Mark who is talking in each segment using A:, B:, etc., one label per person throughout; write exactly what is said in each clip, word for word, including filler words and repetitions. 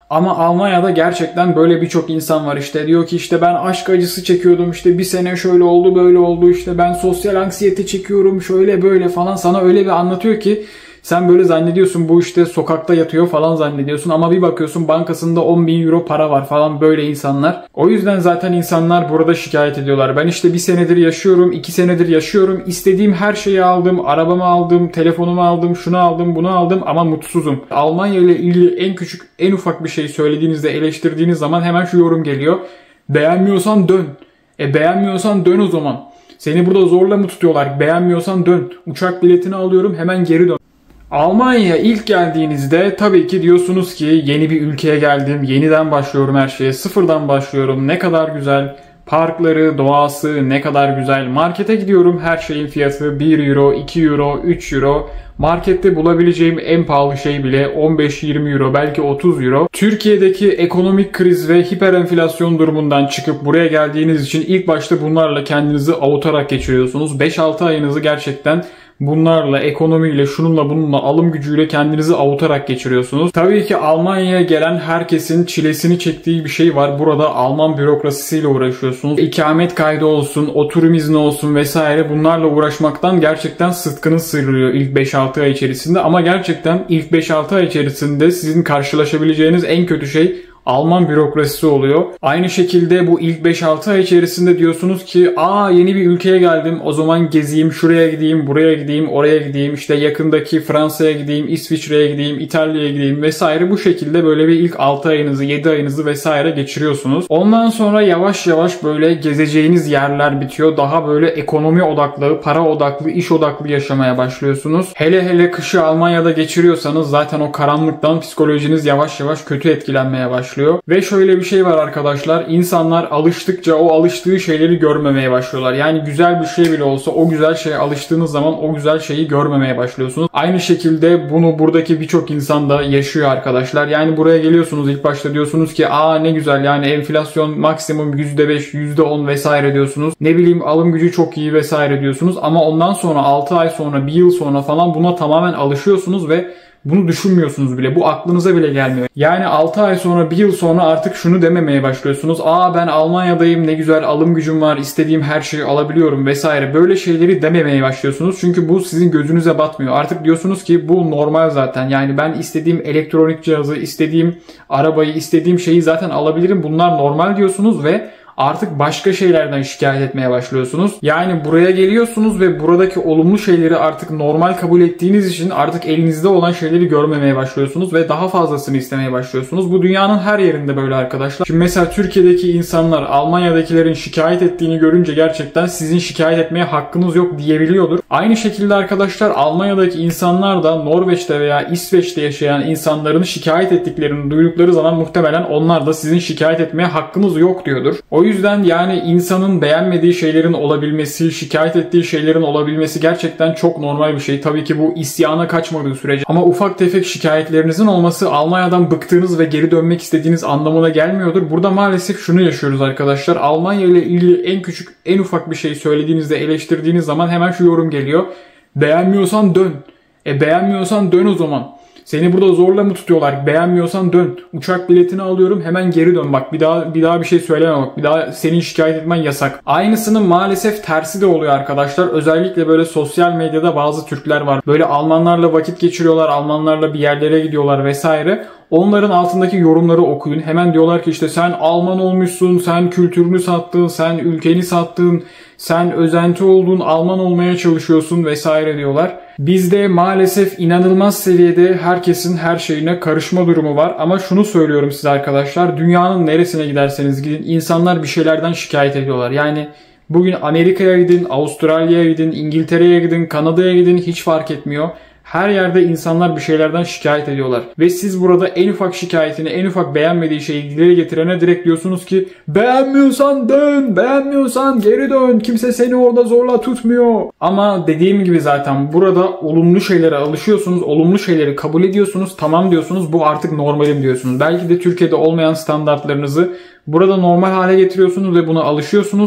A: Ama Almanya'da gerçekten böyle birçok insan var. İşte diyor ki işte ben aşk acısı çekiyordum, işte bir sene şöyle oldu böyle oldu, işte ben sosyal anksiyete çekiyorum şöyle böyle falan, sana öyle bir anlatıyor ki sen böyle zannediyorsun bu işte sokakta yatıyor falan zannediyorsun, ama bir bakıyorsun bankasında on bin euro para var falan, böyle insanlar. O yüzden zaten insanlar burada şikayet ediyorlar. Ben işte bir senedir yaşıyorum, iki senedir yaşıyorum, istediğim her şeyi aldım, arabamı aldım, telefonumu aldım, şunu aldım, bunu aldım ama mutsuzum. Almanya ile ilgili en küçük, en ufak bir şey söylediğinizde, eleştirdiğiniz zaman hemen şu yorum geliyor: beğenmiyorsan dön. E beğenmiyorsan dön o zaman. Seni burada zorla mı tutuyorlar? Beğenmiyorsan dön. Uçak biletini alıyorum, hemen geri dön. Almanya'ya ilk geldiğinizde tabii ki diyorsunuz ki yeni bir ülkeye geldim, yeniden başlıyorum her şeye, sıfırdan başlıyorum, ne kadar güzel, parkları, doğası ne kadar güzel, markete gidiyorum, her şeyin fiyatı bir euro, iki euro, üç euro, markette bulabileceğim en pahalı şey bile on beş yirmi euro, belki otuz euro. Türkiye'deki ekonomik kriz ve hiperenflasyon durumundan çıkıp buraya geldiğiniz için ilk başta bunlarla kendinizi avutarak geçiriyorsunuz. beş altı ayınızı gerçekten bunlarla, ekonomiyle, şununla bununla, alım gücüyle kendinizi avutarak geçiriyorsunuz. Tabii ki Almanya'ya gelen herkesin çilesini çektiği bir şey var. Burada Alman bürokrasisiyle uğraşıyorsunuz. İkamet kaydı olsun, oturum izni olsun vesaire, bunlarla uğraşmaktan gerçekten sıtkınız sıyrılıyor ilk beş altı ay içerisinde. Ama gerçekten ilk beş altı ay içerisinde sizin karşılaşabileceğiniz en kötü şey Alman bürokrasisi oluyor. Aynı şekilde bu ilk beş altı ay içerisinde diyorsunuz ki aa yeni bir ülkeye geldim, o zaman gezeyim, şuraya gideyim, buraya gideyim, oraya gideyim, işte yakındaki Fransa'ya gideyim, İsviçre'ye gideyim, İtalya'ya gideyim vesaire, bu şekilde böyle bir ilk altı ayınızı, yedi ayınızı vesaire geçiriyorsunuz. Ondan sonra yavaş yavaş böyle gezeceğiniz yerler bitiyor. Daha böyle ekonomi odaklı, para odaklı, iş odaklı yaşamaya başlıyorsunuz. Hele hele kışı Almanya'da geçiriyorsanız zaten o karanlıktan psikolojiniz yavaş yavaş kötü etkilenmeye başlıyor. Ve şöyle bir şey var arkadaşlar, insanlar alıştıkça o alıştığı şeyleri görmemeye başlıyorlar. Yani güzel bir şey bile olsa o güzel şeye alıştığınız zaman o güzel şeyi görmemeye başlıyorsunuz. Aynı şekilde bunu buradaki birçok insan da yaşıyor arkadaşlar. Yani buraya geliyorsunuz, ilk başta diyorsunuz ki aa ne güzel, yani enflasyon maksimum yüzde beş, yüzde on vesaire diyorsunuz. Ne bileyim alım gücü çok iyi vesaire diyorsunuz, ama ondan sonra altı ay sonra, bir yıl sonra falan buna tamamen alışıyorsunuz ve bunu düşünmüyorsunuz bile. Bu aklınıza bile gelmiyor. Yani altı ay sonra, bir yıl sonra artık şunu dememeye başlıyorsunuz: aa ben Almanya'dayım, ne güzel alım gücüm var, istediğim her şeyi alabiliyorum vesaire. Böyle şeyleri dememeye başlıyorsunuz. Çünkü bu sizin gözünüze batmıyor. Artık diyorsunuz ki bu normal zaten. Yani ben istediğim elektronik cihazı, istediğim arabayı, istediğim şeyi zaten alabilirim. Bunlar normal diyorsunuz ve artık başka şeylerden şikayet etmeye başlıyorsunuz. Yani buraya geliyorsunuz ve buradaki olumlu şeyleri artık normal kabul ettiğiniz için artık elinizde olan şeyleri görmemeye başlıyorsunuz ve daha fazlasını istemeye başlıyorsunuz. Bu dünyanın her yerinde böyle arkadaşlar. Şimdi mesela Türkiye'deki insanlar Almanya'dakilerin şikayet ettiğini görünce gerçekten sizin şikayet etmeye hakkınız yok diyebiliyordur. Aynı şekilde arkadaşlar Almanya'daki insanlar da Norveç'te veya İsveç'te yaşayan insanların şikayet ettiklerini duydukları zaman muhtemelen onlar da sizin şikayet etmeye hakkınız yok diyordur. O yüzden yani insanın beğenmediği şeylerin olabilmesi, şikayet ettiği şeylerin olabilmesi gerçekten çok normal bir şey. Tabii ki bu isyana kaçmadığı sürece. Ama ufak tefek şikayetlerinizin olması Almanya'dan bıktığınız ve geri dönmek istediğiniz anlamına gelmiyordur. Burada maalesef şunu yaşıyoruz arkadaşlar. Almanya ile ilgili en küçük, en ufak bir şey söylediğinizde, eleştirdiğiniz zaman hemen şu yorum geliyor: beğenmiyorsan dön. E beğenmiyorsan dön o zaman. Seni burada zorla mı tutuyorlar? Beğenmiyorsan dön. Uçak biletini alıyorum, hemen geri dön. Bak bir daha bir daha bir şey söyleme bak. Bir daha senin şikayet etmen yasak. Aynısının maalesef tersi de oluyor arkadaşlar. Özellikle böyle sosyal medyada bazı Türkler var. Böyle Almanlarla vakit geçiriyorlar. Almanlarla bir yerlere gidiyorlar vesaire. Onların altındaki yorumları okuyun. Hemen diyorlar ki işte sen Alman olmuşsun, sen kültürünü sattın, sen ülkeni sattın, sen özenti oldun, Alman olmaya çalışıyorsun vesaire diyorlar. Bizde maalesef inanılmaz seviyede herkesin her şeyine karışma durumu var. Ama şunu söylüyorum size arkadaşlar, dünyanın neresine giderseniz gidin insanlar bir şeylerden şikayet ediyorlar. Yani bugün Amerika'ya gidin, Avustralya'ya gidin, İngiltere'ye gidin, Kanada'ya gidin, hiç fark etmiyor. Her yerde insanlar bir şeylerden şikayet ediyorlar. Ve siz burada en ufak şikayetini, en ufak beğenmediği şeyi dile getirene direkt diyorsunuz ki beğenmiyorsan dön, beğenmiyorsan geri dön. Kimse seni orada zorla tutmuyor. Ama dediğim gibi zaten burada olumlu şeylere alışıyorsunuz, olumlu şeyleri kabul ediyorsunuz, tamam diyorsunuz, bu artık normalim diyorsunuz. Belki de Türkiye'de olmayan standartlarınızı burada normal hale getiriyorsunuz ve buna alışıyorsunuz.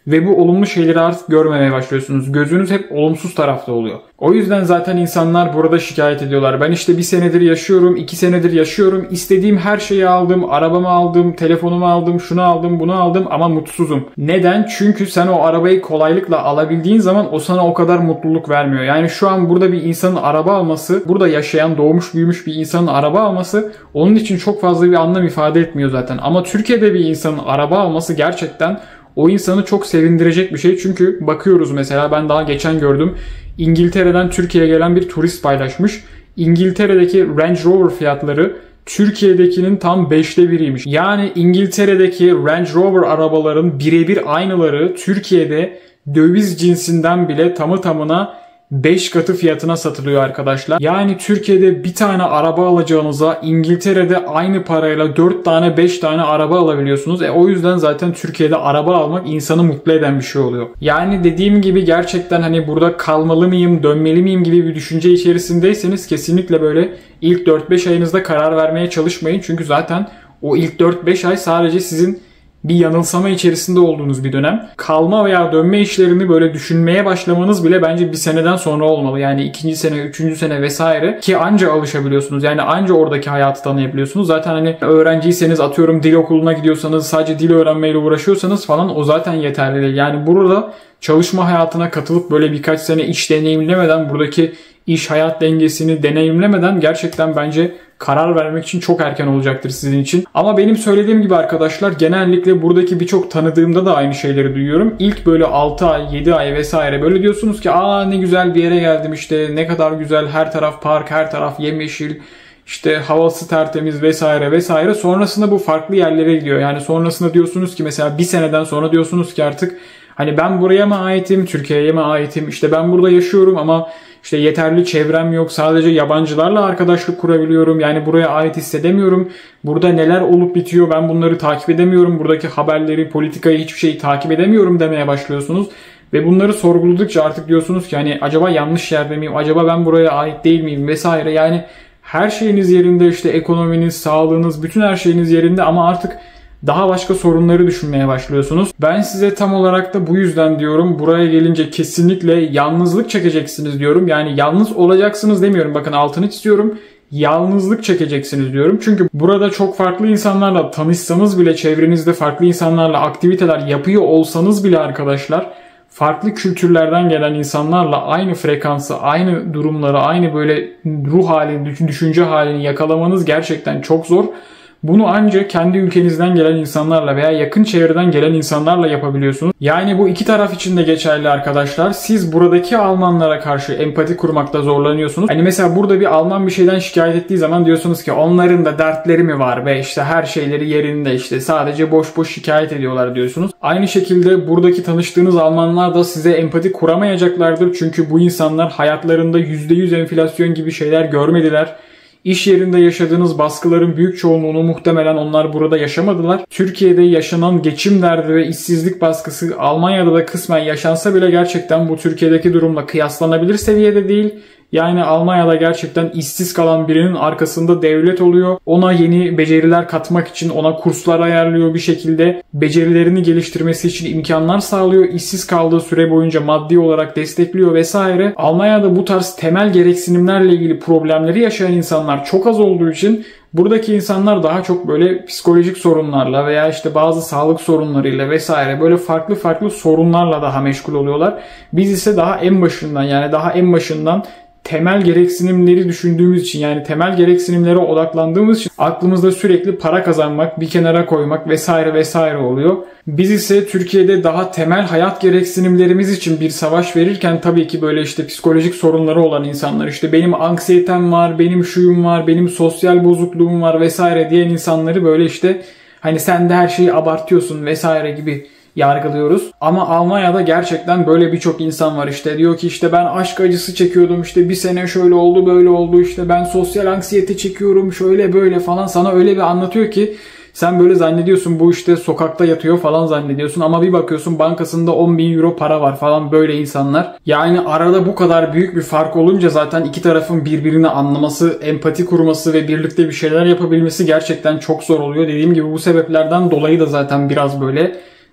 A: ve bu olumlu şeyleri artık görmemeye başlıyorsunuz. Gözünüz hep olumsuz tarafta oluyor. O yüzden zaten insanlar burada şikayet ediyorlar. Ben işte bir senedir yaşıyorum, iki senedir yaşıyorum. İstediğim her şeyi aldım, arabamı aldım, telefonumu aldım, şunu aldım, bunu aldım ama mutsuzum. Neden? Çünkü sen o arabayı kolaylıkla alabildiğin zaman o sana o kadar mutluluk vermiyor. Yani şu an burada bir insanın araba alması, burada yaşayan, doğmuş, büyümüş bir insanın araba alması onun için çok fazla bir anlam ifade etmiyor zaten. Ama Türkiye'de bir insanın araba alması gerçekten o insanı çok sevindirecek bir şey. Çünkü bakıyoruz mesela, ben daha geçen gördüm. İngiltere'den Türkiye'ye gelen bir turist paylaşmış. İngiltere'deki Range Rover fiyatları Türkiye'dekinin tam beşte biriymiş. Yani İngiltere'deki Range Rover arabaların birebir aynıları Türkiye'de döviz cinsinden bile tamı tamına beş katı fiyatına satılıyor arkadaşlar. Yani Türkiye'de bir tane araba alacağınıza İngiltere'de aynı parayla dört tane beş tane araba alabiliyorsunuz. E o yüzden zaten Türkiye'de araba almak insanı mutlu eden bir şey oluyor. Yani dediğim gibi gerçekten hani burada kalmalı mıyım, dönmeli miyim gibi bir düşünce içerisindeyseniz kesinlikle böyle ilk dört beş ayınızda karar vermeye çalışmayın. Çünkü zaten o ilk dört beş ay sadece sizin bir yanılsama içerisinde olduğunuz bir dönem. Kalma veya dönme işlerini böyle düşünmeye başlamanız bile bence bir seneden sonra olmalı. Yani ikinci sene, üçüncü sene vesaire ki anca alışabiliyorsunuz. Yani anca oradaki hayatı tanıyabiliyorsunuz. Zaten hani öğrenciyseniz, atıyorum dil okuluna gidiyorsanız, sadece dil öğrenmeyle uğraşıyorsanız falan o zaten yeterli değil. Yani burada çalışma hayatına katılıp böyle birkaç sene iş deneyimlemeden, buradaki iş hayat dengesini deneyimlemeden gerçekten bence karar vermek için çok erken olacaktır sizin için. Ama benim söylediğim gibi arkadaşlar, genellikle buradaki birçok tanıdığımda da aynı şeyleri duyuyorum. İlk böyle altı ay, yedi ay vesaire böyle diyorsunuz ki aa ne güzel bir yere geldim, işte ne kadar güzel, her taraf park, her taraf yemyeşil, işte havası tertemiz vesaire vesaire. Sonrasında bu farklı yerlere gidiyor. Yani sonrasında diyorsunuz ki mesela bir seneden sonra diyorsunuz ki artık hani ben buraya mı aitim, Türkiye'ye mi aitim, işte ben burada yaşıyorum ama işte yeterli çevrem yok, sadece yabancılarla arkadaşlık kurabiliyorum, yani buraya ait hissedemiyorum, burada neler olup bitiyor ben bunları takip edemiyorum, buradaki haberleri, politikayı, hiçbir şeyi takip edemiyorum demeye başlıyorsunuz. Ve bunları sorguladıkça artık diyorsunuz ki hani acaba yanlış yerde miyim, acaba ben buraya ait değil miyim vesaire. Yani her şeyiniz yerinde, işte ekonominiz, sağlığınız, bütün her şeyiniz yerinde ama artık daha başka sorunları düşünmeye başlıyorsunuz. Ben size tam olarak da bu yüzden diyorum, buraya gelince kesinlikle yalnızlık çekeceksiniz diyorum. Yani yalnız olacaksınız demiyorum, bakın altını çiziyorum. Yalnızlık çekeceksiniz diyorum. Çünkü burada çok farklı insanlarla tanışsanız bile, çevrenizde farklı insanlarla aktiviteler yapıyor olsanız bile arkadaşlar, farklı kültürlerden gelen insanlarla aynı frekansı, aynı durumları, aynı böyle ruh halini, düşünce halini yakalamanız gerçekten çok zor. Bunu ancak kendi ülkenizden gelen insanlarla veya yakın çevreden gelen insanlarla yapabiliyorsunuz. Yani bu iki taraf için de geçerli arkadaşlar. Siz buradaki Almanlara karşı empati kurmakta zorlanıyorsunuz. Hani mesela burada bir Alman bir şeyden şikayet ettiği zaman diyorsunuz ki onların da dertleri mi var ve işte her şeyleri yerinde, işte sadece boş boş şikayet ediyorlar diyorsunuz. Aynı şekilde buradaki tanıştığınız Almanlar da size empati kuramayacaklardır. Çünkü bu insanlar hayatlarında yüzde yüz enflasyon gibi şeyler görmediler. İş yerinde yaşadığınız baskıların büyük çoğunluğunu muhtemelen onlar burada yaşamadılar. Türkiye'de yaşanan geçim derdi ve işsizlik baskısı Almanya'da da kısmen yaşansa bile gerçekten bu Türkiye'deki durumla kıyaslanabilir seviyede değil. Yani Almanya'da gerçekten işsiz kalan birinin arkasında devlet oluyor. Ona yeni beceriler katmak için ona kurslar ayarlıyor, bir şekilde becerilerini geliştirmesi için imkanlar sağlıyor. İşsiz kaldığı süre boyunca maddi olarak destekliyor vesaire. Almanya'da bu tarz temel gereksinimlerle ilgili problemleri yaşayan insanlar çok az olduğu için buradaki insanlar daha çok böyle psikolojik sorunlarla veya işte bazı sağlık sorunlarıyla vesaire böyle farklı farklı sorunlarla daha meşgul oluyorlar. Biz ise daha en başından, yani daha en başından temel gereksinimleri düşündüğümüz için, yani temel gereksinimlere odaklandığımız için aklımızda sürekli para kazanmak, bir kenara koymak vesaire vesaire oluyor. Biz ise Türkiye'de daha temel hayat gereksinimlerimiz için bir savaş verirken tabii ki böyle işte psikolojik sorunları olan insanlar, işte benim anksiyetem var, benim şuyum var, benim sosyal bozukluğum var vesaire diyen insanları böyle işte hani sen de her şeyi abartıyorsun vesaire gibi yargılıyoruz. Ama Almanya'da gerçekten böyle birçok insan var, işte diyor ki işte ben aşk acısı çekiyordum, işte bir sene şöyle oldu böyle oldu, işte ben sosyal anksiyete çekiyorum şöyle böyle falan, sana öyle bir anlatıyor ki sen böyle zannediyorsun bu işte sokakta yatıyor falan zannediyorsun ama bir bakıyorsun bankasında on bin euro para var falan, böyle insanlar. Yani arada bu kadar büyük bir fark olunca zaten iki tarafın birbirini anlaması, empati kurması ve birlikte bir şeyler yapabilmesi gerçekten çok zor oluyor. Dediğim gibi bu sebeplerden dolayı da zaten biraz böyle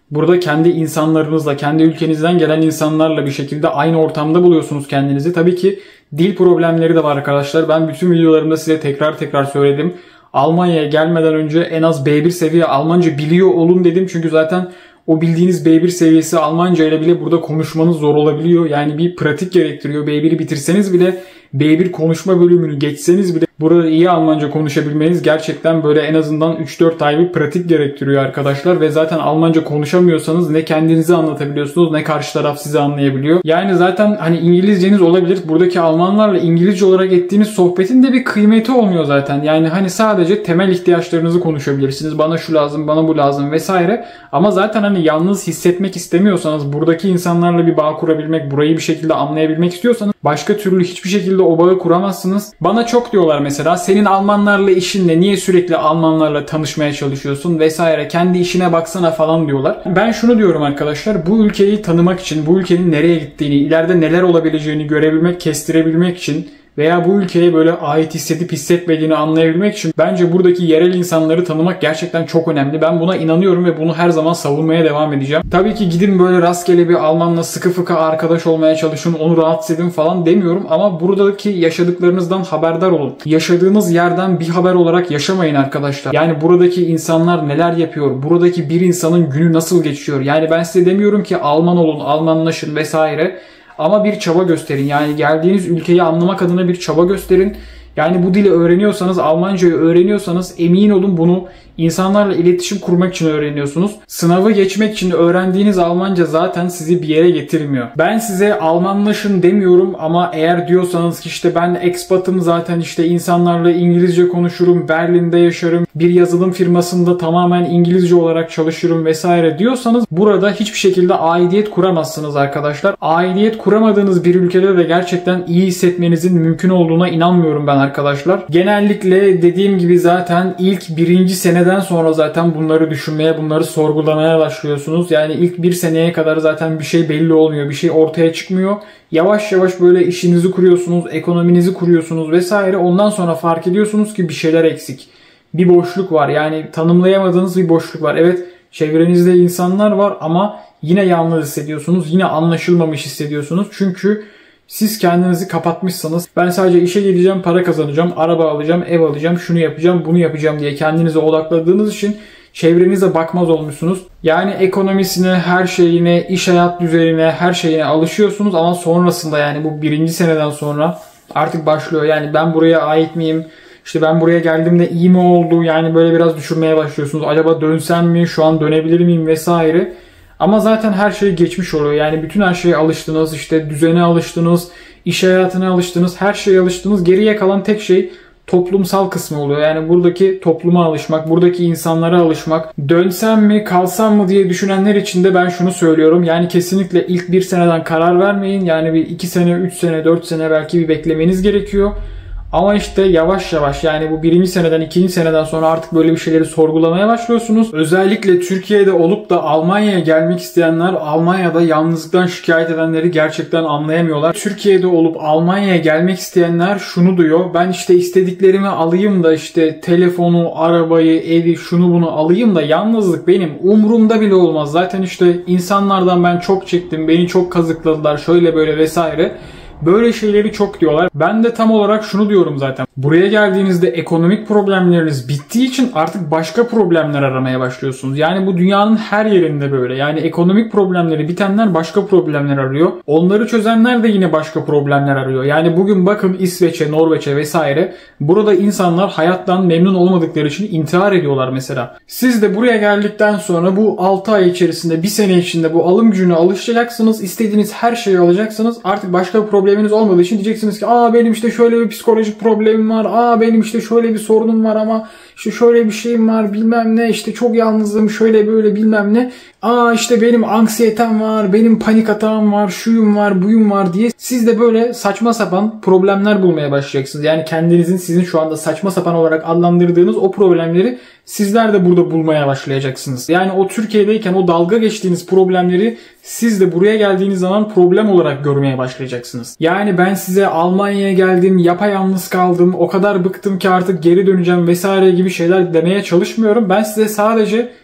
A: Burada kendi insanlarınızla, kendi ülkenizden gelen insanlarla bir şekilde aynı ortamda buluyorsunuz kendinizi. Tabii ki dil problemleri de var arkadaşlar. Ben bütün videolarımda size tekrar tekrar söyledim. Almanya'ya gelmeden önce en az B bir seviye Almanca biliyor olun dedim. Çünkü zaten o bildiğiniz B bir seviyesi Almanca ile bile burada konuşmanız zor olabiliyor. Yani bir pratik gerektiriyor. B biri bitirseniz bile, B bir konuşma bölümünü geçseniz bile burada iyi Almanca konuşabilmeniz gerçekten böyle en azından üç dört ay bir pratik gerektiriyor arkadaşlar. Ve zaten Almanca konuşamıyorsanız ne kendinizi anlatabiliyorsunuz ne karşı taraf sizi anlayabiliyor. Yani zaten hani İngilizceniz olabilir. Buradaki Almanlarla İngilizce olarak ettiğiniz sohbetin de bir kıymeti olmuyor zaten. Yani hani sadece temel ihtiyaçlarınızı konuşabilirsiniz. Bana şu lazım, bana bu lazım vesaire. Ama zaten hani yalnız hissetmek istemiyorsanız, buradaki insanlarla bir bağ kurabilmek, burayı bir şekilde anlayabilmek istiyorsanız başka türlü hiçbir şekilde o bağı kuramazsınız. Bana çok diyorlar mesela, senin Almanlarla işin ne? Niye sürekli Almanlarla tanışmaya çalışıyorsun vesaire? Kendi işine baksana falan diyorlar. Ben şunu diyorum arkadaşlar, bu ülkeyi tanımak için, bu ülkenin nereye gittiğini, ileride neler olabileceğini görebilmek, kestirebilmek için veya bu ülkeye böyle ait hissedip hissetmediğini anlayabilmek için bence buradaki yerel insanları tanımak gerçekten çok önemli. Ben buna inanıyorum ve bunu her zaman savunmaya devam edeceğim. Tabii ki gidin böyle rastgele bir Almanla sıkı fıkı arkadaş olmaya çalışın, onu rahatsız edin falan demiyorum ama buradaki yaşadıklarınızdan haberdar olun. Yaşadığınız yerden bir haber olarak yaşamayın arkadaşlar. Yani buradaki insanlar neler yapıyor, buradaki bir insanın günü nasıl geçiyor. Yani ben size demiyorum ki Alman olun, Almanlaşın vesaire. Ama bir çaba gösterin. Yani geldiğiniz ülkeyi anlamak adına bir çaba gösterin. Yani bu dili öğreniyorsanız, Almancayı öğreniyorsanız emin olun bunu insanlarla iletişim kurmak için öğreniyorsunuz. Sınavı geçmek için öğrendiğiniz Almanca zaten sizi bir yere getirmiyor. Ben size Almanlaşın demiyorum ama eğer diyorsanız ki işte ben expatım, zaten işte insanlarla İngilizce konuşurum, Berlin'de yaşarım, bir yazılım firmasında tamamen İngilizce olarak çalışırım vesaire diyorsanız burada hiçbir şekilde aidiyet kuramazsınız arkadaşlar. Aidiyet kuramadığınız bir ülkede de gerçekten iyi hissetmenizin mümkün olduğuna inanmıyorum ben arkadaşlar. Genellikle dediğim gibi zaten ilk birinci seneden sonra zaten bunları düşünmeye, bunları sorgulamaya başlıyorsunuz. Yani ilk bir seneye kadar zaten bir şey belli olmuyor. Bir şey ortaya çıkmıyor. Yavaş yavaş böyle işinizi kuruyorsunuz, ekonominizi kuruyorsunuz vesaire. Ondan sonra fark ediyorsunuz ki bir şeyler eksik. Bir boşluk var. Yani tanımlayamadığınız bir boşluk var. Evet, çevrenizde insanlar var ama yine yalnız hissediyorsunuz. Yine anlaşılmamış hissediyorsunuz. Çünkü siz kendinizi kapatmışsanız, ben sadece işe gideceğim, para kazanacağım, araba alacağım, ev alacağım, şunu yapacağım, bunu yapacağım diye kendinize odakladığınız için çevrenize bakmaz olmuşsunuz. Yani ekonomisine, her şeyine, iş hayat düzenine, her şeyine alışıyorsunuz ama sonrasında yani bu birinci seneden sonra artık başlıyor. Yani ben buraya ait miyim? İşte ben buraya geldiğimde iyi mi oldu? Yani böyle biraz düşünmeye başlıyorsunuz. Acaba dönsem mi? Şu an dönebilir miyim? Vesaire. Ama zaten her şey geçmiş oluyor. Yani bütün her şeye alıştınız, işte düzene alıştınız, iş hayatına alıştınız, her şeye alıştınız. Geriye kalan tek şey toplumsal kısmı oluyor. Yani buradaki topluma alışmak, buradaki insanlara alışmak. Dönsem mi, kalsam mı diye düşünenler için de ben şunu söylüyorum. Yani kesinlikle ilk bir seneden karar vermeyin. Yani bir iki sene, üç sene, dört sene belki bir beklemeniz gerekiyor. Ama işte yavaş yavaş, yani bu birinci seneden, ikinci seneden sonra artık böyle bir şeyleri sorgulamaya başlıyorsunuz. Özellikle Türkiye'de olup da Almanya'ya gelmek isteyenler, Almanya'da yalnızlıktan şikayet edenleri gerçekten anlayamıyorlar. Türkiye'de olup Almanya'ya gelmek isteyenler şunu diyor: ben işte istediklerimi alayım da işte telefonu, arabayı, evi, şunu bunu alayım da yalnızlık benim umurumda bile olmaz. Zaten işte insanlardan ben çok çektim, beni çok kazıkladılar, şöyle böyle vesaire. Böyle şeyleri çok diyorlar. Ben de tam olarak şunu diyorum zaten. Buraya geldiğinizde ekonomik problemleriniz bittiği için artık başka problemler aramaya başlıyorsunuz. Yani bu dünyanın her yerinde böyle. Yani ekonomik problemleri bitenler başka problemler arıyor. Onları çözenler de yine başka problemler arıyor. Yani bugün bakın İsveç'e, Norveç'e vesaire. Burada insanlar hayattan memnun olmadıkları için intihar ediyorlar mesela. Siz de buraya geldikten sonra bu altı ay içerisinde, bir sene içinde bu alım gücüne alışacaksınız. İstediğiniz her şeyi alacaksınız. Artık başka bir problem probleminiz olmadığı için diyeceksiniz ki aa benim işte şöyle bir psikolojik problemim var, aa benim işte şöyle bir sorunum var ama işte şöyle bir şeyim var bilmem ne, işte çok yalnızım şöyle böyle bilmem ne, aa işte benim anksiyetem var, benim panik atağım var, şuyum var, buyum var diye siz de böyle saçma sapan problemler bulmaya başlayacaksınız. Yani kendinizin, sizin şu anda saçma sapan olarak adlandırdığınız o problemleri sizler de burada bulmaya başlayacaksınız. Yani o Türkiye'deyken o dalga geçtiğiniz problemleri siz de buraya geldiğiniz zaman problem olarak görmeye başlayacaksınız. Yani ben size Almanya'ya geldim, yapayalnız kaldım, o kadar bıktım ki artık geri döneceğim vesaire gibi şeyler demeye çalışmıyorum. Ben size sadece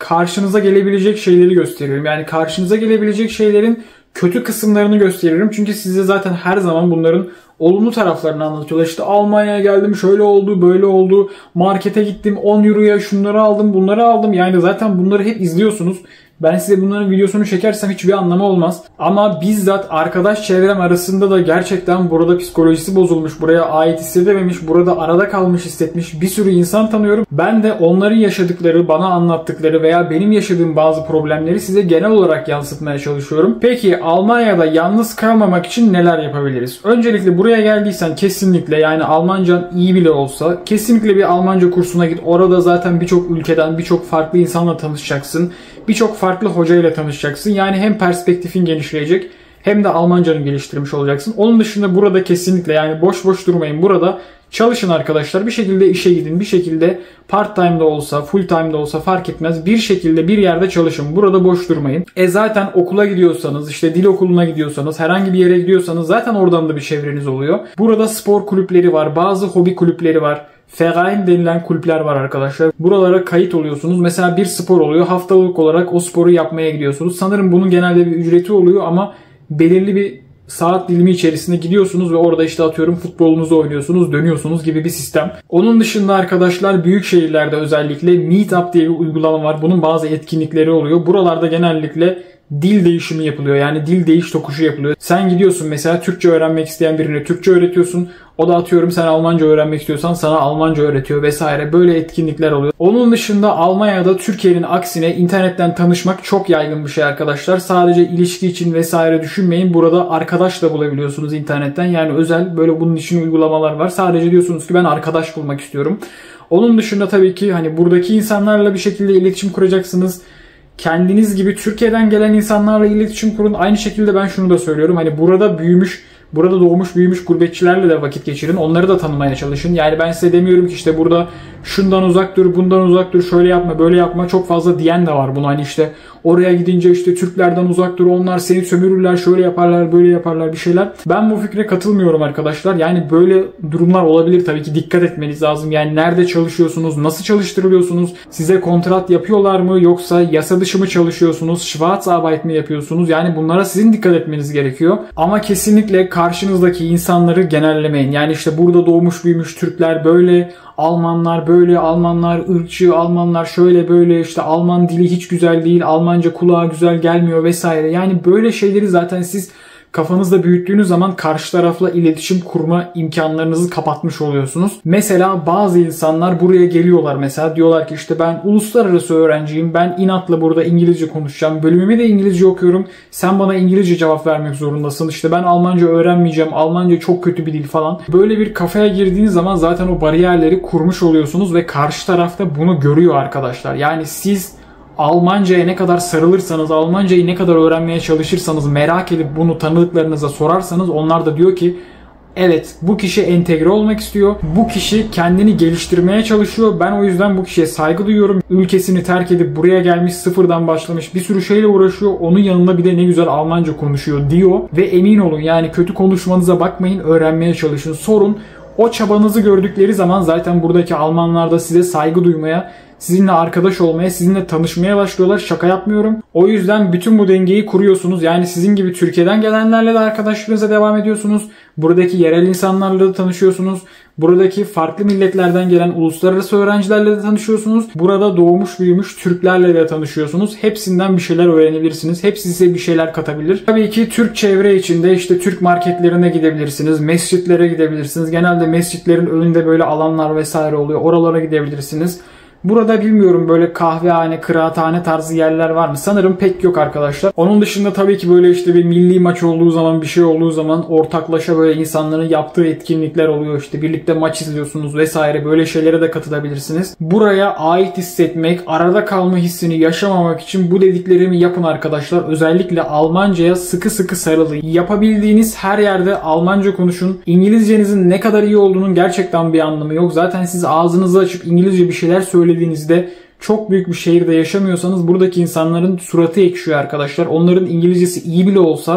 A: karşınıza gelebilecek şeyleri gösteriyorum. Yani karşınıza gelebilecek şeylerin kötü kısımlarını gösteriyorum. Çünkü size zaten her zaman bunların olumlu taraflarını anlatıyorlar. İşte Almanya'ya geldim, şöyle oldu, böyle oldu. Markete gittim, on euroya şunları aldım, bunları aldım. Yani zaten bunları hep izliyorsunuz. Ben size bunların videosunu çekersem hiçbir anlamı olmaz. Ama bizzat arkadaş çevrem arasında da gerçekten burada psikolojisi bozulmuş, buraya ait hissedememiş, burada arada kalmış hissetmiş bir sürü insan tanıyorum. Ben de onların yaşadıkları, bana anlattıkları veya benim yaşadığım bazı problemleri size genel olarak yansıtmaya çalışıyorum. Peki Almanya'da yalnız kalmamak için neler yapabiliriz? Öncelikle buraya geldiysen kesinlikle, yani Almancan iyi bile olsa kesinlikle bir Almanca kursuna git. Orada zaten birçok ülkeden birçok farklı insanla tanışacaksın. Birçok farklı hocayla tanışacaksın. Yani hem perspektifin genişleyecek hem de Almancanı geliştirmiş olacaksın. Onun dışında burada kesinlikle, yani boş boş durmayın. Burada çalışın arkadaşlar. Bir şekilde işe gidin. Bir şekilde part time de olsa, full time de olsa fark etmez. Bir şekilde bir yerde çalışın. Burada boş durmayın. E zaten okula gidiyorsanız, işte dil okuluna gidiyorsanız, herhangi bir yere gidiyorsanız zaten oradan da bir çevreniz oluyor. Burada spor kulüpleri var. Bazı hobi kulüpleri var. Verein denilen kulüpler var arkadaşlar. Buralara kayıt oluyorsunuz. Mesela bir spor oluyor. Haftalık olarak o sporu yapmaya gidiyorsunuz. Sanırım bunun genelde bir ücreti oluyor ama belirli bir saat dilimi içerisinde gidiyorsunuz ve orada işte atıyorum futbolunuzu oynuyorsunuz, dönüyorsunuz gibi bir sistem. Onun dışında arkadaşlar büyük şehirlerde özellikle Meetup diye bir uygulama var. Bunun bazı etkinlikleri oluyor. Buralarda genellikle dil değişimi yapılıyor. Yani dil değiş tokuşu yapılıyor. Sen gidiyorsun mesela Türkçe öğrenmek isteyen birine Türkçe öğretiyorsun. O da atıyorum sen Almanca öğrenmek istiyorsan sana Almanca öğretiyor vesaire. Böyle etkinlikler oluyor. Onun dışında Almanya'da Türkiye'nin aksine internetten tanışmak çok yaygın bir şey arkadaşlar. Sadece ilişki için vesaire düşünmeyin. Burada arkadaş da bulabiliyorsunuz internetten. Yani özel böyle bunun için uygulamalar var. Sadece diyorsunuz ki ben arkadaş bulmak istiyorum. Onun dışında tabii ki hani buradaki insanlarla bir şekilde iletişim kuracaksınız. Kendiniz gibi Türkiye'den gelen insanlarla iletişim kurun. Aynı şekilde ben şunu da söylüyorum. Hani burada büyümüş, burada doğmuş büyümüş gurbetçilerle de vakit geçirin. Onları da tanımaya çalışın. Yani ben size demiyorum ki işte burada şundan uzak dur, bundan uzak dur, şöyle yapma, böyle yapma. Çok fazla diyen de var bunu. Hani işte oraya gidince işte Türklerden uzak dur, onlar seni sömürürler, şöyle yaparlar, böyle yaparlar bir şeyler. Ben bu fikre katılmıyorum arkadaşlar. Yani böyle durumlar olabilir, tabii ki dikkat etmeniz lazım. Yani nerede çalışıyorsunuz, nasıl çalıştırılıyorsunuz, size kontrat yapıyorlar mı yoksa yasa dışı mı çalışıyorsunuz, Schwarzarbeit mi yapıyorsunuz? Yani bunlara sizin dikkat etmeniz gerekiyor. Ama kesinlikle karşınızdaki insanları genellemeyin. Yani işte burada doğmuş büyümüş Türkler böyle, Almanlar böyle, Almanlar ırkçı, Almanlar şöyle böyle, işte Alman dili hiç güzel değil, Almanca kulağa güzel gelmiyor vesaire. Yani böyle şeyleri zaten siz kafanızda büyüttüğünüz zaman karşı tarafla iletişim kurma imkanlarınızı kapatmış oluyorsunuz. Mesela bazı insanlar buraya geliyorlar, mesela diyorlar ki işte ben uluslararası öğrenciyim, ben inatla burada İngilizce konuşacağım, bölümümü de İngilizce okuyorum, sen bana İngilizce cevap vermek zorundasın, işte ben Almanca öğrenmeyeceğim, Almanca çok kötü bir dil falan. Böyle bir kafaya girdiğiniz zaman zaten o bariyerleri kurmuş oluyorsunuz ve karşı tarafta bunu görüyor arkadaşlar. Yani siz Almanca'ya ne kadar sarılırsanız, Almancayı ne kadar öğrenmeye çalışırsanız, merak edip bunu tanıdıklarınıza sorarsanız onlar da diyor ki evet, bu kişi entegre olmak istiyor. Bu kişi kendini geliştirmeye çalışıyor. Ben o yüzden bu kişiye saygı duyuyorum. Ülkesini terk edip buraya gelmiş, sıfırdan başlamış, bir sürü şeyle uğraşıyor. Onun yanında bir de ne güzel Almanca konuşuyor diyor. Ve emin olun, yani kötü konuşmanıza bakmayın, öğrenmeye çalışın, sorun. O çabanızı gördükleri zaman zaten buradaki Almanlar da size saygı duymaya, sizinle arkadaş olmaya, sizinle tanışmaya başlıyorlar. Şaka yapmıyorum. O yüzden bütün bu dengeyi kuruyorsunuz. Yani sizin gibi Türkiye'den gelenlerle de arkadaşlığınıza devam ediyorsunuz. Buradaki yerel insanlarla da tanışıyorsunuz. Buradaki farklı milletlerden gelen uluslararası öğrencilerle de tanışıyorsunuz. Burada doğmuş büyümüş Türklerle de tanışıyorsunuz. Hepsinden bir şeyler öğrenebilirsiniz. Hepsi size bir şeyler katabilir. Tabii ki Türk çevre içinde işte Türk marketlerine gidebilirsiniz. Mescitlere gidebilirsiniz. Genelde mescitlerin önünde böyle alanlar vesaire oluyor. Oralara gidebilirsiniz. Burada bilmiyorum böyle kahvehane, kıraathane tarzı yerler var mı? Sanırım pek yok arkadaşlar. Onun dışında tabii ki böyle işte bir milli maç olduğu zaman, bir şey olduğu zaman ortaklaşa böyle insanların yaptığı etkinlikler oluyor. İşte birlikte maç izliyorsunuz vesaire, böyle şeylere de katılabilirsiniz. Buraya ait hissetmek, arada kalma hissini yaşamamak için bu dediklerimi yapın arkadaşlar. Özellikle Almanca'ya sıkı sıkı sarılın. Yapabildiğiniz her yerde Almanca konuşun. İngilizcenizin ne kadar iyi olduğunun gerçekten bir anlamı yok. Zaten siz ağzınızı açıp İngilizce bir şeyler söyleyin dediğinizde, çok büyük bir şehirde yaşamıyorsanız buradaki insanların suratı ekşiyor arkadaşlar. Onların İngilizcesi iyi bile olsa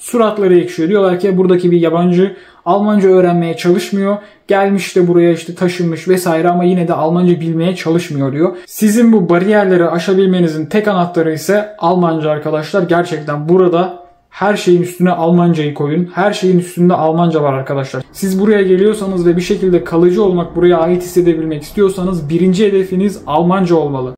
A: suratları ekşiyor. Diyorlar ki buradaki bir yabancı Almanca öğrenmeye çalışmıyor. Gelmiş de buraya işte taşınmış vesaire ama yine de Almanca bilmeye çalışmıyor diyor. Sizin bu bariyerleri aşabilmenizin tek anahtarı ise Almanca arkadaşlar. Gerçekten burada her şeyin üstüne Almancayı koyun. Her şeyin üstünde Almanca var arkadaşlar. Siz buraya geliyorsanız ve bir şekilde kalıcı olmak, buraya ait hissedebilmek istiyorsanız birinci hedefiniz Almanca olmalı.